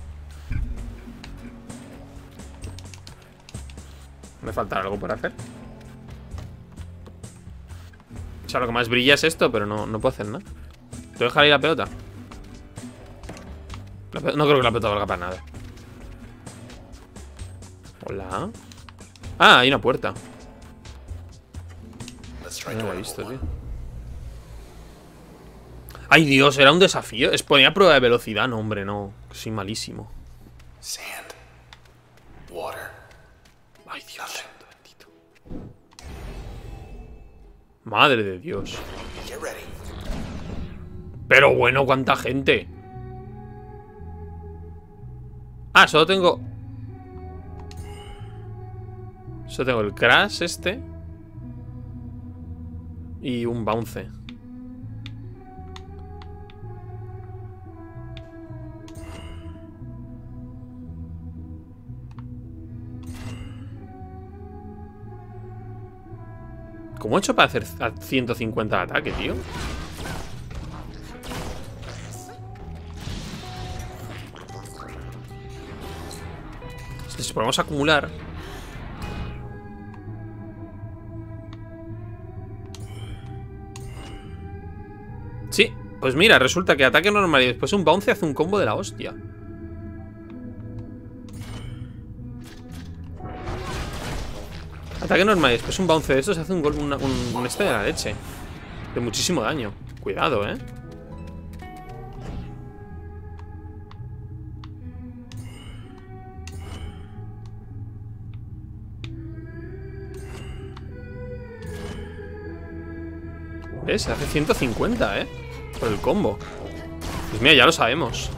Me falta algo por hacer. O sea, lo que más brilla es esto, pero no, no puedo hacer nada. ¿Te voy a dejar ahí la pelota? La pelota? No creo que la pelota valga para nada. Hola. Ah, hay una puerta. No la he visto, tío. Ay, Dios, era un desafío. Es ponía prueba de velocidad. No, hombre, no. Soy malísimo. Ay, Dios. Bendito. Madre de Dios. Pero bueno, cuánta gente. Ah, solo tengo... Solo tengo el crash este. Y un bounce. ¿Cómo he hecho para hacer a ciento cincuenta de ataque, tío? Si podemos acumular. Sí, pues mira, resulta que ataque normal y después un bounce hace un combo de la hostia. Ataque normal y después un bounce de estos hace un gol, un, un, un este de la leche. De muchísimo daño. Cuidado, eh. ¿Ves? Hace ciento cincuenta, eh. Por el combo. Pues mira, ya lo sabemos.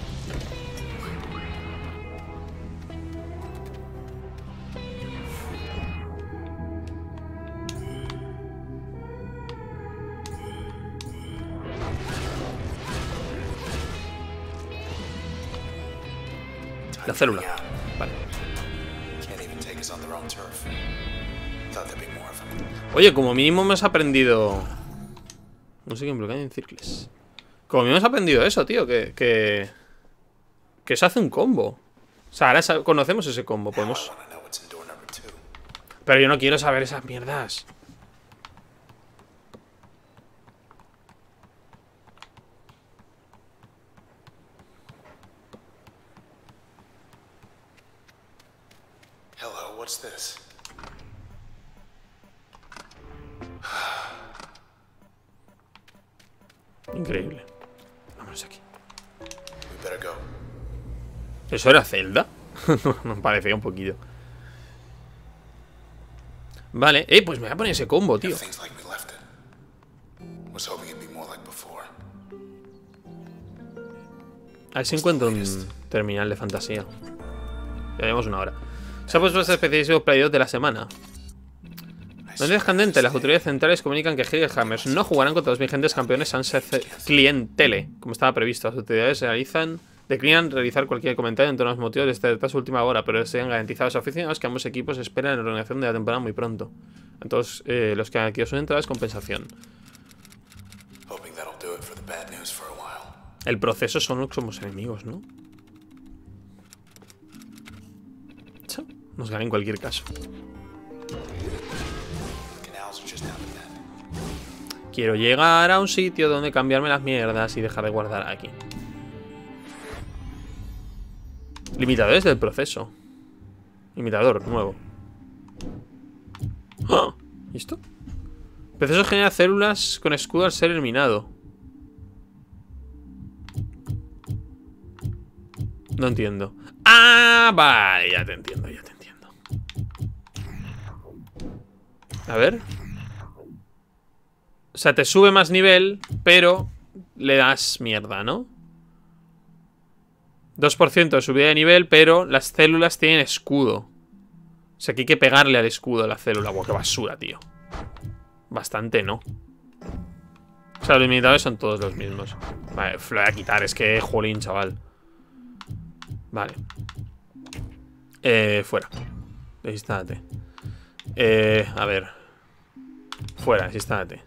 La célula. Vale. Oye, como mínimo me has aprendido... No sé quién bloquea en círculos. Como mínimo me has aprendido eso, tío. Que... Que, que se hace un combo. O sea, ahora conocemos ese combo. Podemos... Pero yo no quiero saber esas mierdas. Hello, what's this? Increíble. Vámonos aquí. We better go. ¿Eso era Zelda? Me parecía un poquito. Vale, eh, pues me voy a poner ese combo, tío. Everything's like we left it. Was hoping it'd be more like before. A ver si encuentro un terminal de fantasía. Ya llevamos una hora. Se ha puesto nuestro especialísimo Play dos de la semana. Noticias candentes. Las autoridades centrales comunican que Hidden Hammers no jugarán contra los vigentes campeones Sunset Clientele, como estaba previsto. Las autoridades realizan, declinan realizar cualquier comentario en torno a los motivos de esta retraso última hora, pero se han garantizado a los aficionados que ambos equipos esperan la organización de la temporada muy pronto. A todos eh, los que han adquirido sus entradas, compensación. Hoping that'll do it for the bad news for a while. El proceso son los que somos enemigos, ¿no? Nos gana en cualquier caso. Quiero llegar a un sitio donde cambiarme las mierdas y dejar de guardar aquí. Limitadores del proceso. Limitador nuevo. ¡Ah! ¿Y esto? El proceso genera células con escudo al ser eliminado. No entiendo. Ah, vale, ya te entiendo, ya te entiendo. A ver. O sea, te sube más nivel, pero le das mierda, ¿no? dos por ciento de subida de nivel, pero las células tienen escudo. O sea, que hay que pegarle al escudo a la célula. Buah, qué basura, tío. Bastante, ¿no? O sea, los limitadores son todos los mismos. Vale, lo voy a quitar, es que jolín, chaval. Vale. Eh, fuera. Desinstálate. Eh, a ver. Fuera, desinstálate.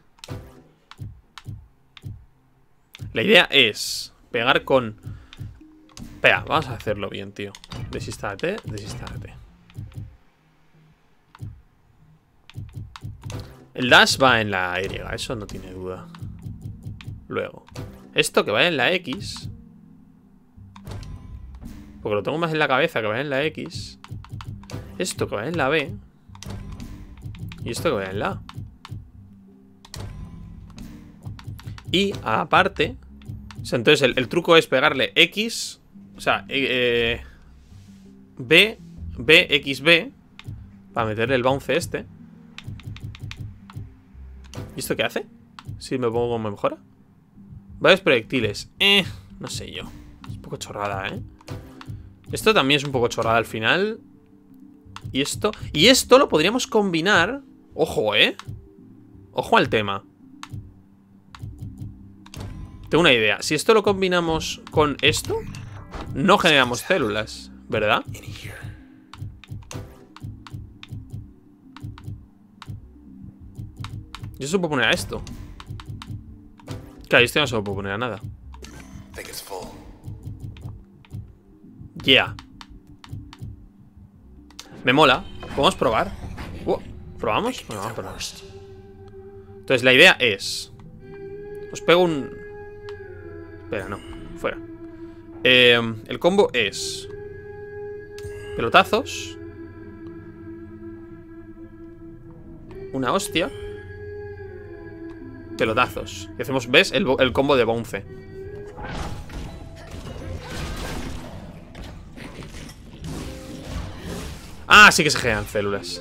La idea es pegar con... Espera, vamos a hacerlo bien, tío. Desinstálate, desinstálate. El dash va en la Y, eso no tiene duda. Luego, esto que vaya en la X, porque lo tengo más en la cabeza que vaya en la X. Esto que vaya en la B. Y esto que vaya en la A. Y aparte, o sea, entonces el, el truco es pegarle X. O sea, eh, B, B, X, B, para meterle el bounce este. ¿Y esto qué hace? Si me pongo como mejora. Varios proyectiles. Eh, no sé yo. Es un poco chorrada, ¿eh? Esto también es un poco chorrada al final. Y esto. Y esto lo podríamos combinar. Ojo, ¿eh? Ojo al tema. Tengo una idea. Si esto lo combinamos con esto, no generamos células, ¿verdad? Yo se lo puedo poner a esto. Claro, esto no se lo puedo poner a nada. Yeah. Me mola. ¿Podemos probar? Uh, ¿Probamos? Bueno, vamos a probar. Entonces la idea es... Os pego un... Espera, no. Fuera. Eh, el combo es... Pelotazos. Una hostia. Pelotazos. Y hacemos, ¿ves? El, el combo de bounce. Ah, sí que se generan células.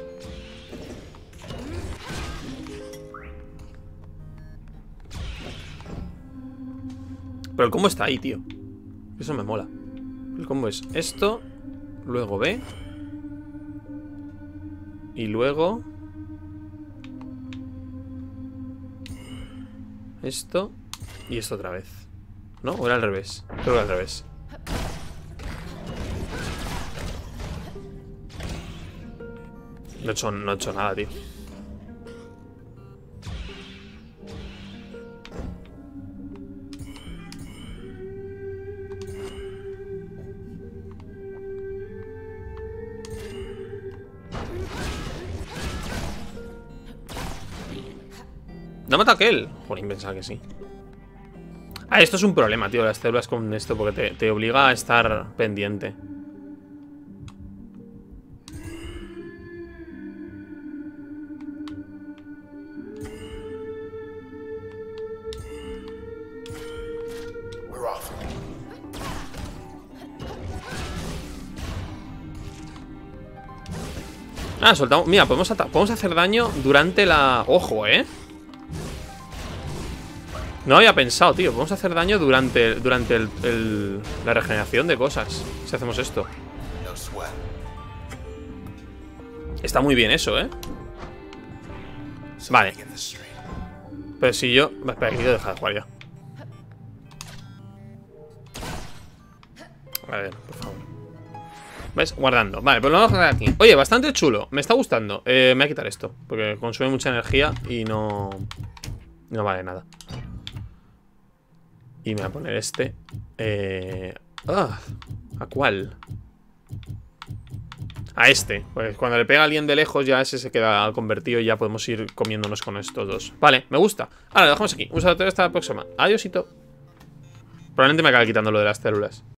Pero el combo está ahí, tío. Eso me mola. El combo es esto. Luego B. Y luego... Esto. Y esto otra vez. ¿No? ¿O era al revés? Creo que era al revés. No he hecho, no he hecho nada, tío. ¿No ha matado aquel? Joder, pensaba que sí. Ah, esto es un problema, tío, las células con esto, porque te, te obliga a estar pendiente. Ah, soltamos. Mira, podemos, podemos hacer daño durante la... Ojo, ¿eh? No había pensado, tío. Podemos hacer daño durante, durante el, el, la regeneración de cosas. Si hacemos esto. Está muy bien eso, ¿eh? Vale. Pero si yo... Espera, que quiero dejar de jugar ya. A ver, por favor. ¿Ves? Guardando. Vale, pues lo vamos a dejar aquí. Oye, bastante chulo. Me está gustando. Eh, me voy a quitar esto. Porque consume mucha energía y no... No vale nada. Y me voy a poner este. Eh... Ah, ¿a cuál? A este. Pues cuando le pega a alguien de lejos ya ese se queda convertido y ya podemos ir comiéndonos con estos dos. Vale, me gusta. Ahora lo dejamos aquí. Un saludo hasta la próxima. Adiósito. Probablemente me acabe quitando lo de las células.